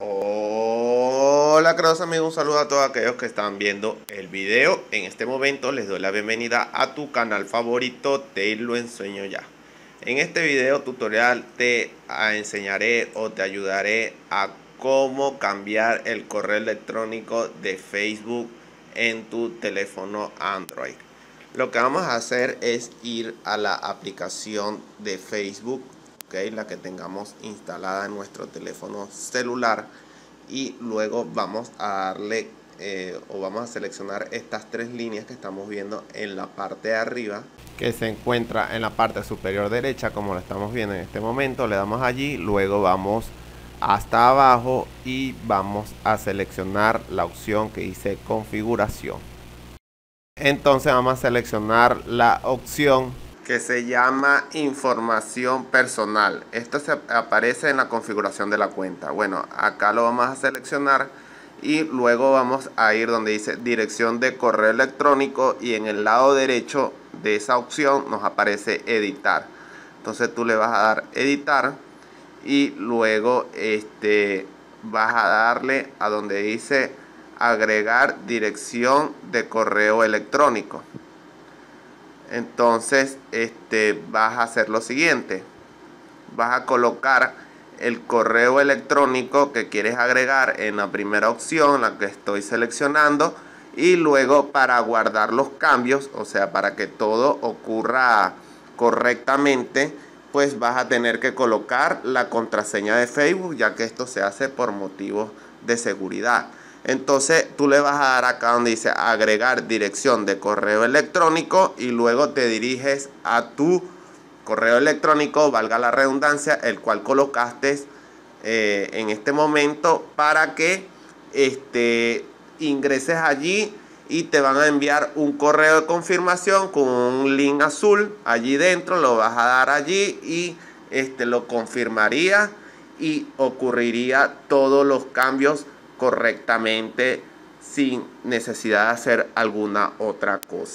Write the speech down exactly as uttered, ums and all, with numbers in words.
Hola queridos amigos, un saludo a todos aquellos que están viendo el video. En este momento les doy la bienvenida a tu canal favorito, Te lo enseño ya. En este video tutorial te enseñaré o te ayudaré a cómo cambiar el correo electrónico de Facebook en tu teléfono Android. Lo que vamos a hacer es ir a la aplicación de Facebook, okay, la que tengamos instalada en nuestro teléfono celular, y luego vamos a darle eh, o vamos a seleccionar estas tres líneas que estamos viendo en la parte de arriba, que se encuentra en la parte superior derecha, como lo estamos viendo en este momento. Le damos allí, luego vamos hasta abajo y vamos a seleccionar la opción que dice configuración. Entonces vamos a seleccionar la opción que se llama información personal. Esto se aparece en la configuración de la cuenta. Bueno, acá lo vamos a seleccionar y luego vamos a ir donde dice dirección de correo electrónico, y en el lado derecho de esa opción nos aparece editar. Entonces tú le vas a dar editar y luego este vas a darle a donde dice agregar dirección de correo electrónico. Entonces este vas a hacer lo siguiente: vas a colocar el correo electrónico que quieres agregar en la primera opción, la que estoy seleccionando, y luego, para guardar los cambios, o sea, para que todo ocurra correctamente, pues vas a tener que colocar la contraseña de Facebook, ya que esto se hace por motivos de seguridad. Entonces tú le vas a dar acá donde dice agregar dirección de correo electrónico y luego te diriges a tu correo electrónico, valga la redundancia, el cual colocaste eh, en este momento, para que este, ingreses allí y te van a enviar un correo de confirmación con un link azul allí dentro. Lo vas a dar allí y este, lo confirmaría y ocurriría todos los cambios correctamente sin necesidad de hacer alguna otra cosa.